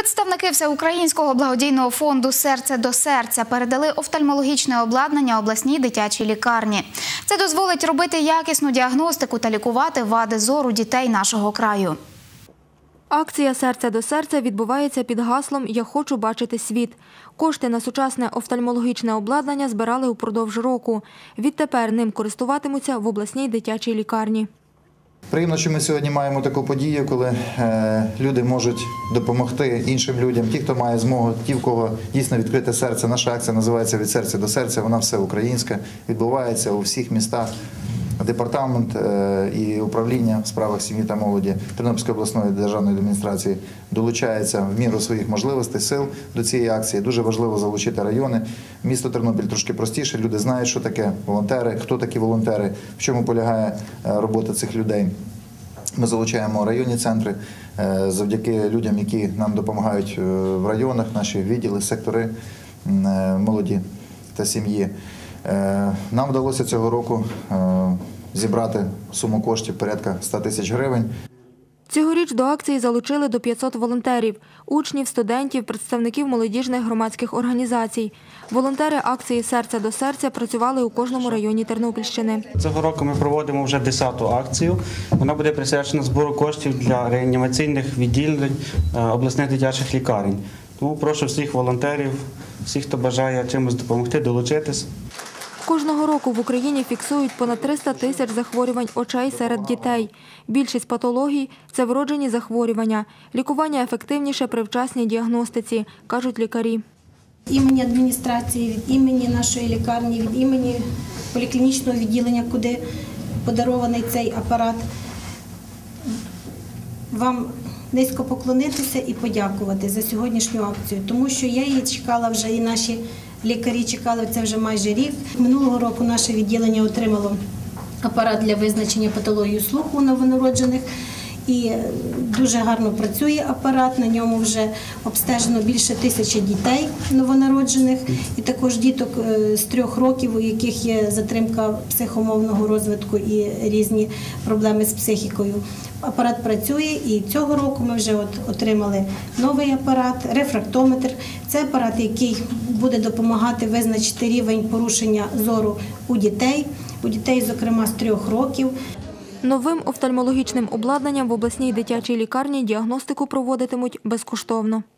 Представники Всеукраїнського благодійного фонду «Серце до серця» передали офтальмологічне обладнання обласній дитячій лікарні. Це дозволить робити якісну діагностику та лікувати вади зору дітей нашого краю. Акція «Серце до серця» відбувається під гаслом «Я хочу бачити світ». Кошти на сучасне офтальмологічне обладнання збирали упродовж року. Відтепер ним користуватимуться в обласній дитячій лікарні. Приємно, що ми сьогодні маємо таку подію, коли люди можуть допомогти іншим людям, ті, хто має змогу, ті, в кого дійсно відкрите серце. Наша акція називається «Від серця до серця», вона всеукраїнська, відбувається у всіх містах. Департамент і управління в справах сім'ї та молоді Тернопільської обласної державної адміністрації долучається в міру своїх можливостей, сил до цієї акції. Дуже важливо залучити райони. Місто Тернопіль трошки простіше, люди знають, що таке волонтери, хто такі волонтери, в чому полягає робота цих людей. Ми залучаємо районні центри завдяки людям, які нам допомагають в районах, наші відділи, сектори молоді та сім'ї. Нам вдалося цього року зібрати суму коштів порядка 100 тисяч гривень. Цьогоріч до акції залучили до 500 волонтерів – учнів, студентів, представників молодіжних громадських організацій. Волонтери акції «Серце до серця» працювали у кожному районі Тернопільщини. Цього року ми проводимо вже 10-ту акцію. Вона буде присвячена збору коштів для реанімаційних відділень обласних дитячих лікарень. Тому прошу всіх волонтерів, всіх, хто бажає чимось допомогти, долучитись. Кожного року в Україні фіксують понад 300 тисяч захворювань очей серед дітей. Більшість патологій – це вроджені захворювання. Лікування ефективніше при вчасній діагностиці, кажуть лікарі. Від імені адміністрації, від імені нашої лікарні, від імені поліклінічного відділення, куди подарований цей апарат, вам низько поклонитися і подякувати за сьогоднішню акцію, тому що я її чекала вже, і наші лікарі чекали це вже майже рік. Минулого року наше відділення отримало апарат для визначення патології слуху у новонароджених. І дуже гарно працює апарат, на ньому вже обстежено більше 1000 дітей новонароджених. І також діток з 3 років, у яких є затримка психомовного розвитку і різні проблеми з психікою. Апарат працює, і цього року ми вже отримали новий апарат, рефрактометр. Це апарат, який буде допомагати визначити рівень порушення зору у дітей, зокрема з 3 років. Новим офтальмологічним обладнанням в обласній дитячій лікарні діагностику проводитимуть безкоштовно.